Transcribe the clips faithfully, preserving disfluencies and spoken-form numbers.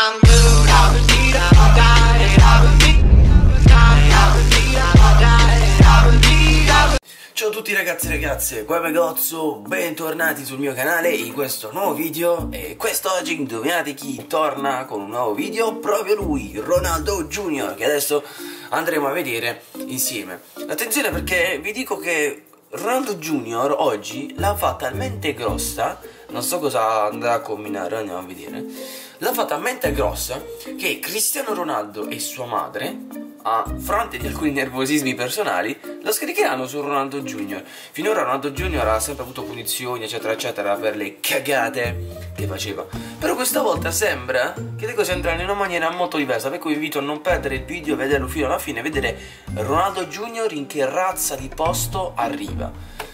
Ciao a tutti ragazzi e ragazze, qua è Megozzo, bentornati sul mio canale in questo nuovo video. E quest'oggi indovinate chi torna con un nuovo video? Proprio lui, Ronaldo Junior, che adesso andremo a vedere insieme. Attenzione, perché vi dico che Ronaldo Junior oggi l'ha fatta talmente grossa, non so cosa andrà a combinare, andiamo a vedere. L'ha fatta talmente grossa che Cristiano Ronaldo e sua madre, a fronte di alcuni nervosismi personali, lo scaricheranno su Ronaldo Junior. Finora Ronaldo Junior ha sempre avuto punizioni eccetera eccetera per le cagate che faceva, però questa volta sembra che le cose andranno in una maniera molto diversa, per cui vi invito a non perdere il video, vederlo fino alla fine, vedere Ronaldo Junior in che razza di posto arriva.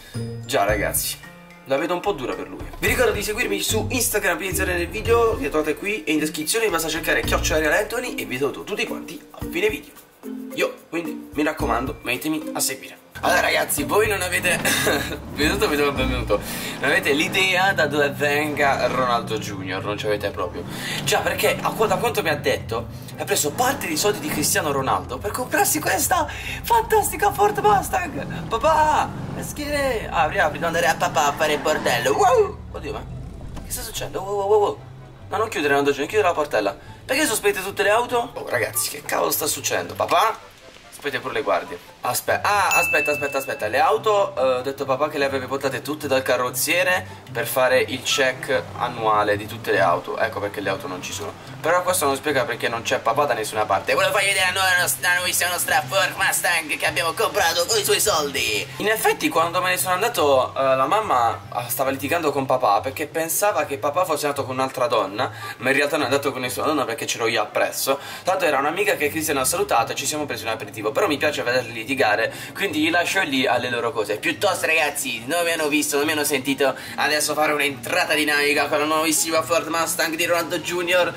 Già ragazzi, la vedo un po' dura per lui. Vi ricordo di seguirmi su Instagram per iniziare nel video, che trovate qui, e in descrizione vi basta cercare chiocciola Real Anthony e vi saluto tutti quanti a fine video. Io, quindi, mi raccomando, mettimi a seguire. Allora ragazzi, voi non avete venuto, venuto, benvenuto non avete l'idea da dove venga Ronaldo Junior, non ci avete proprio. Già, perché da quanto mi ha detto, ha preso parte dei soldi di Cristiano Ronaldo per comprarsi questa fantastica Ford Mustang. Papà, schiere, apri, apri, non andare a papà a fare il bordello. Wow! Oddio, ma che sta succedendo? Wow, wow, wow, wow. No, non chiudere Ronaldo Junior, chiudere la portella. Perché sospette tutte le auto? Oh ragazzi, che cavolo sta succedendo? Papà? Aspetta pure le guardie. Aspetta, ah, aspetta, aspetta, aspetta. Le auto, eh, ho detto papà che le avrebbe portate tutte dal carrozziere per fare il check annuale di tutte le auto. Ecco perché le auto non ci sono. Però questo non spiega perché non c'è papà da nessuna parte. Volevo fargli vedere la nuovissima nostra Ford Mustang che abbiamo comprato con i suoi soldi. In effetti quando me ne sono andato, eh, la mamma stava litigando con papà perché pensava che papà fosse andato con un'altra donna, ma in realtà non è andato con nessuna donna perché c'ero io appresso. Tanto era un'amica che Cristiano ha salutato e ci siamo presi un aperitivo. Però mi piace vederli litigare, quindi li lascio lì alle loro cose. Piuttosto ragazzi, non mi hanno visto, non mi hanno sentito, adesso fare un'entrata dinamica con la nuovissima Ford Mustang di Ronaldo Junior,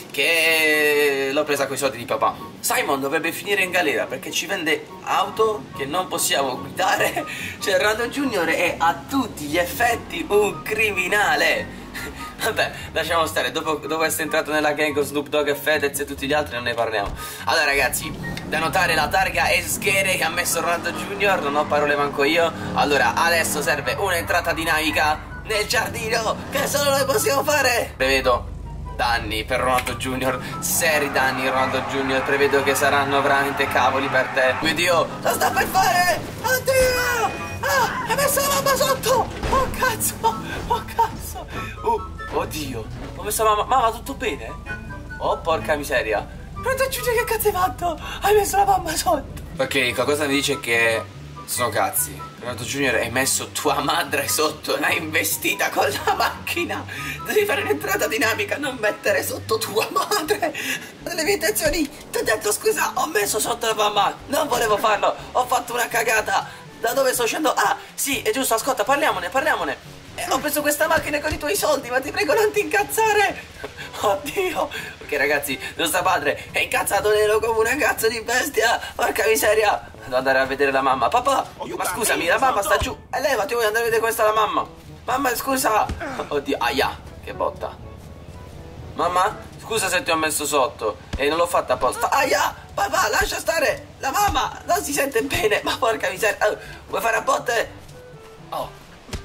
che l'ho presa coi soldi di papà. Simon dovrebbe finire in galera perché ci vende auto che non possiamo guidare. Cioè Ronaldo Junior è a tutti gli effetti un criminale. Vabbè, lasciamo stare, dopo, dopo essere entrato nella gang con Snoop Dogg e Fedez e tutti gli altri non ne parliamo. Allora ragazzi, da notare la targa e sghere che ha messo Ronaldo Junior, non ho parole manco io. Allora, adesso serve un'entrata dinamica nel giardino che solo noi possiamo fare. Prevedo danni per Ronaldo Junior, seri danni Ronaldo Junior, prevedo che saranno veramente cavoli per te. Mio Dio, lo sta per fare! Oddio! Ah, hai messo la mamma sotto! Oh cazzo! Oh cazzo! Oh, oddio! Ho messo la mamma... Mamma, tutto bene? Oh, porca miseria! Ronaldo Junior, che cazzo hai fatto? Hai messo la mamma sotto! Ok, qualcosa mi dice che sono cazzi. Ronaldo Junior, hai messo tua madre sotto, l'hai investita con la macchina. Devi fare un'entrata dinamica, non mettere sotto tua madre. Nelle mie intenzioni ti ho detto scusa, ho messo sotto la mamma. Non volevo farlo, ho fatto una cagata. Da dove sto uscendo? Ah, sì, è giusto, ascolta, parliamone, parliamone. Eh, ho preso questa macchina con i tuoi soldi, ma ti prego non ti incazzare. Oddio. Ok ragazzi, nostro padre è incazzato nero come una cazzo di bestia. Porca miseria. Devo andare a vedere la mamma. Papà, ma scusami, la mamma sta giù. E lei, ma ti vuoi andare a vedere questa la mamma? Mamma, scusa. Oddio, aia, che botta. Mamma, scusa se ti ho messo sotto e non l'ho fatta apposta. Aia, papà, lascia stare. La mamma non si sente bene. Ma porca miseria. Oh, vuoi fare a botte? Oh.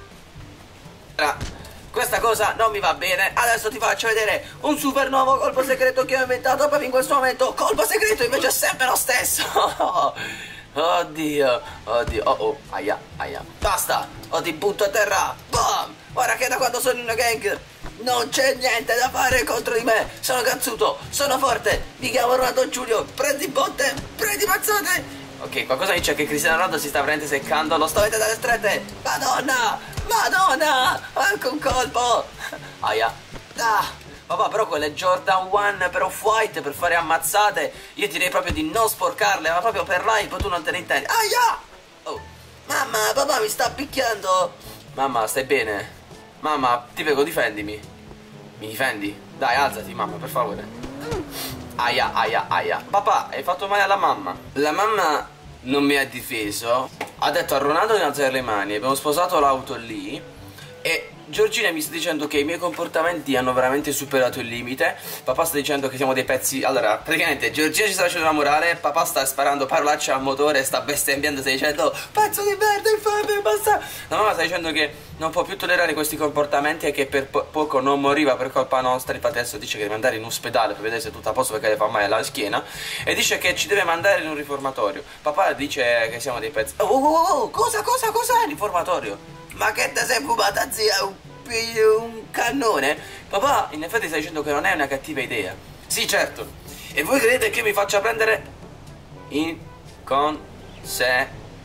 Questa cosa non mi va bene. Adesso ti faccio vedere un super nuovo colpo segreto che ho inventato proprio in questo momento. Colpo segreto invece è sempre lo stesso. Oddio, oddio, oh oh, aia, aia. Basta, o ti butto a terra. Boom. Ora che da quando sono in una gang non c'è niente da fare contro di me. Sono cazzuto, sono forte. Mi chiamo Ronaldo Junior. Prendi botte, prendi mazzate. Ok, qualcosa dice che Cristiano Ronaldo si sta veramente seccando. Lo sto vedendo dalle strette. Madonna, madonna, anche un colpo. Aia. Ah, papà, però quelle Jordan One per Off-White per fare ammazzate, io direi proprio di non sporcarle, ma proprio per live tu non te ne intendi. Aia. Oh, mamma, papà mi sta picchiando. Mamma, stai bene? Mamma, ti prego, difendimi. Mi difendi? Dai, alzati, mamma, per favore. Aia, aia, aia. Papà, hai fatto male alla mamma. La mamma non mi ha difeso. Ha detto a Ronaldo di alzare le mani. Abbiamo sposato l'auto lì e Giorgina mi sta dicendo che i miei comportamenti hanno veramente superato il limite. Papà sta dicendo che siamo dei pezzi. Allora, praticamente Giorgina ci sta facendo una morale, papà sta sparando parolacce al motore, sta bestemmiando, sta dicendo pezzo di merda, infame, basta. La mamma sta dicendo che non può più tollerare questi comportamenti e che per po poco non moriva per colpa nostra. Infatti adesso dice che deve andare in ospedale per vedere se è tutto a posto perché le fa male alla schiena. E dice che ci deve mandare in un riformatorio. Papà dice che siamo dei pezzi. Oh, oh, oh, oh, cosa, cosa, cosa? Riformatorio? Ma che te sei fumata, zia? Un, un cannone? Papà in effetti sta dicendo che non è una cattiva idea. Sì, certo. E voi credete che io mi faccia prendere in consegna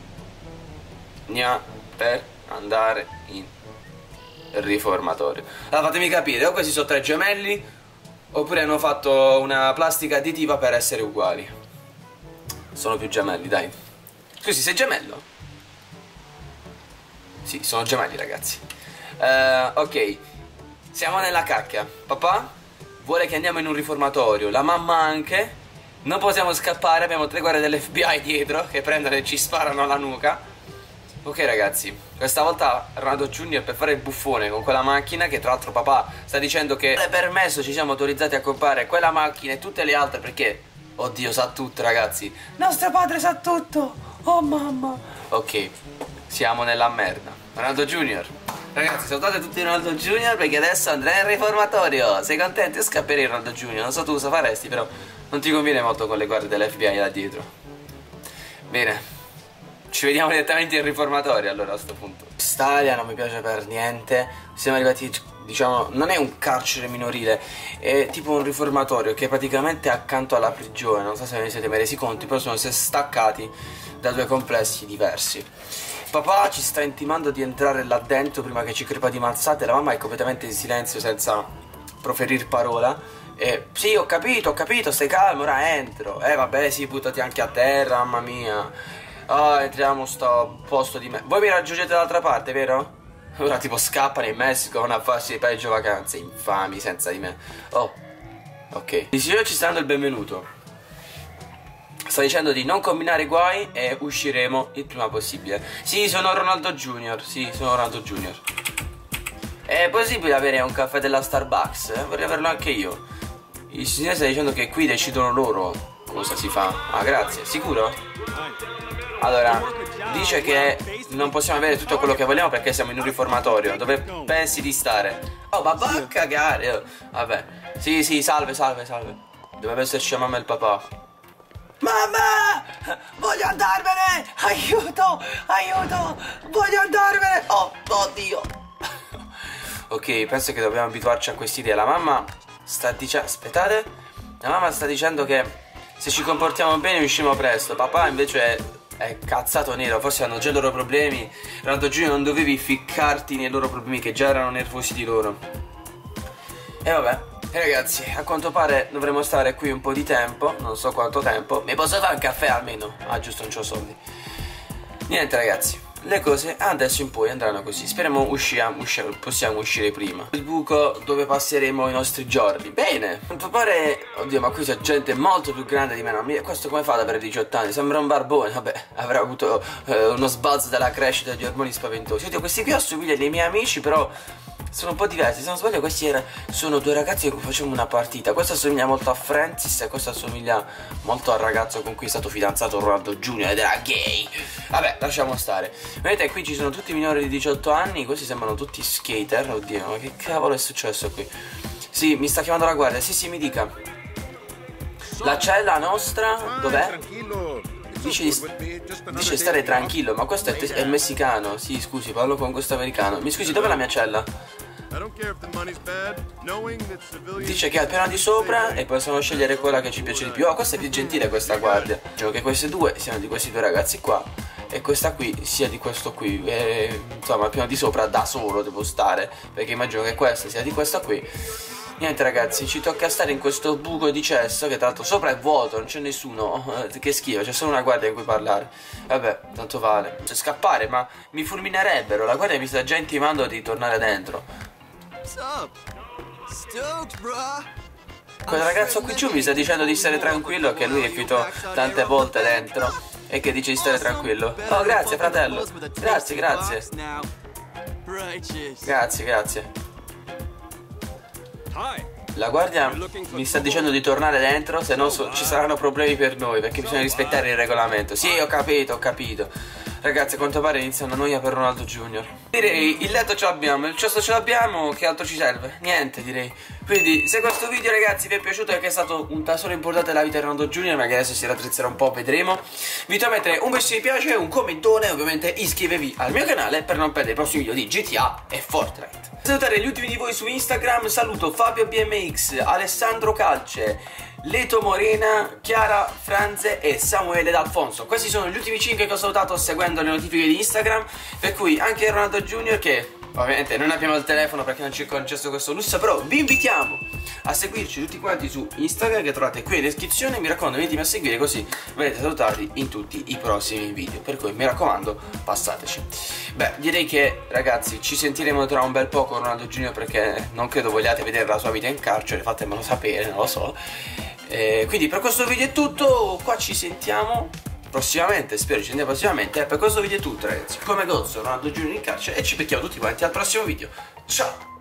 per andare in riformatorio? Allora fatemi capire, o questi sono tre gemelli oppure hanno fatto una plastica additiva per essere uguali. Sono più gemelli, dai. Scusi, sei gemello? Sì, sono gemelli, ragazzi. uh, Ok, siamo nella cacchia. Papà vuole che andiamo in un riformatorio, la mamma anche. Non possiamo scappare, abbiamo tre guardie dell'F B I dietro che prendono e ci sparano alla nuca. Ok ragazzi, questa volta Ronaldo Junior per fare il buffone con quella macchina, che tra l'altro papà sta dicendo che è permesso, ci siamo autorizzati a comprare quella macchina e tutte le altre perché, oddio, sa tutto ragazzi. Nostro padre sa tutto. Oh mamma. Ok, siamo nella merda. Ronaldo Junior, ragazzi, salutate tutti Ronaldo Junior perché adesso andrà in riformatorio. Sei contento? Io scapperei Ronaldo Junior. Non so tu cosa faresti, però non ti conviene molto con le guardie dell'F B I là dietro. Bene, ci vediamo direttamente in riformatorio allora a sto punto. Quest'area non mi piace per niente. Siamo arrivati, diciamo, non è un carcere minorile, è tipo un riformatorio che è praticamente accanto alla prigione. Non so se ve ne siete mai resi conto, però sono staccati da due complessi diversi. Papà ci sta intimando di entrare là dentro prima che ci crepa di mazzate. La mamma è completamente in silenzio senza proferir parola. E sì, ho capito, ho capito, stai calmo, ora entro. Eh vabbè, sì, buttati anche a terra, mamma mia. Ah, entriamo sto posto di me. Voi mi raggiungete dall'altra parte, vero? Ora tipo scappano in Messico a farsi le peggio vacanze, infami, senza di me. Oh, ok. Il signore ci sta dando il benvenuto. Sta dicendo di non combinare guai e usciremo il prima possibile. Sì, sono Ronaldo Junior. Sì, sono Ronaldo Junior. È possibile avere un caffè della Starbucks? Eh? Vorrei averlo anche io. Il signore sta dicendo che qui decidono loro cosa si fa. Ah, grazie. Sicuro? Allora, dice che non possiamo avere tutto quello che vogliamo perché siamo in un riformatorio. Dove pensi di stare? Oh, ma va a cagare. Vabbè. Sì, sì, salve, salve, salve. Dovrebbe esserci la mamma e il papà. Mamma! Voglio andarmene! Aiuto! Aiuto! Voglio andarmene! Oh, oddio! Ok, penso che dobbiamo abituarci a quest'idea. La mamma sta dicendo... Aspettate. La mamma sta dicendo che se ci comportiamo bene usciamo presto. Papà invece è, è cazzato nero. Forse hanno già i loro problemi. Ronaldo Junior, non dovevi ficcarti nei loro problemi che già erano nervosi di loro. E vabbè. E ragazzi, a quanto pare dovremo stare qui un po' di tempo. Non so quanto tempo. Mi posso fare un caffè almeno? Ah, giusto, non c'ho soldi. Niente ragazzi, le cose adesso in poi andranno così. Speriamo usciamo, usciamo, possiamo uscire prima. Il buco dove passeremo i nostri giorni. Bene, a quanto pare... Oddio, ma qui c'è gente molto più grande di me, no? Questo come fa ad avere diciotto anni? Sembra un barbone. Vabbè, avrà avuto eh, uno sbalzo della crescita di ormoni spaventosi. Oddio, questi qui assomigliano ai miei amici, però sono un po' diversi. Se non sbaglio questi era, sono due ragazzi con cui facciamo una partita. Questo assomiglia molto a Francis e questo assomiglia molto al ragazzo con cui è stato fidanzato Ronaldo Junior ed era gay. Vabbè, lasciamo stare. Vedete, qui ci sono tutti minori di diciotto anni. Questi sembrano tutti skater. Oddio, ma che cavolo è successo qui? Sì, mi sta chiamando la guardia. Sì, sì, mi dica. La cella nostra dov'è? Dice di, dice stare tranquillo. Ma questo è, è messicano. Sì, scusi, parlo con questo americano. Mi scusi, dov'è la mia cella? Dice che è al piano di sopra e possiamo scegliere quella che ci piace di più. Oh, questa è più gentile questa guardia. Dicevo che queste due siano di questi due ragazzi qua e questa qui sia di questo qui. E, insomma, al piano di sopra da solo devo stare, perché immagino che questa sia di questa qui. Niente ragazzi, ci tocca stare in questo buco di cesso che tra l'altro sopra è vuoto, non c'è nessuno. Che schifo, c'è solo una guardia con cui parlare. Vabbè, tanto vale. Cioè, scappare, ma mi fulminerebbero. La guardia mi sta già intimando di tornare dentro. Quel ragazzo qui giù mi sta dicendo di stare tranquillo, che lui è finito tante volte dentro e che dice di stare tranquillo. Oh, grazie fratello. Grazie, grazie. Grazie, grazie. La guardia mi sta dicendo di tornare dentro, se no so, ci saranno problemi per noi, perché bisogna rispettare il regolamento. Sì, ho capito, ho capito. Ragazzi, a quanto pare inizia una noia per Ronaldo Junior Direi, il letto ce l'abbiamo, il cesto ce l'abbiamo, che altro ci serve? Niente, direi. Quindi, se questo video, ragazzi, vi è piaciuto e che è stato un tassello importante della vita di Ronaldo Junior, magari adesso si raddrizzerà un po', vedremo. Vi invito a mettere un bel mi piace, un commentone e ovviamente iscrivetevi al mio canale per non perdere i prossimi video di G T A e Fortnite. Salutare gli ultimi di voi su Instagram, saluto Fabio B M X, Alessandro Calce, Leto Morena, Chiara Franze e Samuele D'Alfonso. Questi sono gli ultimi cinque che ho salutato seguendo le notifiche di Instagram, per cui anche Ronaldo Junior, che ovviamente non abbiamo il telefono perché non ci è concesso questo lusso, però vi invitiamo a seguirci tutti quanti su Instagram, che trovate qui in descrizione. Mi raccomando, venitemi a seguire così verrete salutati in tutti i prossimi video, per cui mi raccomando, passateci. Beh, direi che ragazzi ci sentiremo tra un bel po' con Ronaldo Junior, perché non credo vogliate vedere la sua vita in carcere, fatemelo sapere, non lo so. Eh, quindi per questo video è tutto, qua ci sentiamo prossimamente, spero ci sentiamo prossimamente. Per questo video è tutto, ragazzi. Come Gozzo, Ronaldo Junior in carcere, e ci becchiamo tutti quanti al prossimo video. Ciao!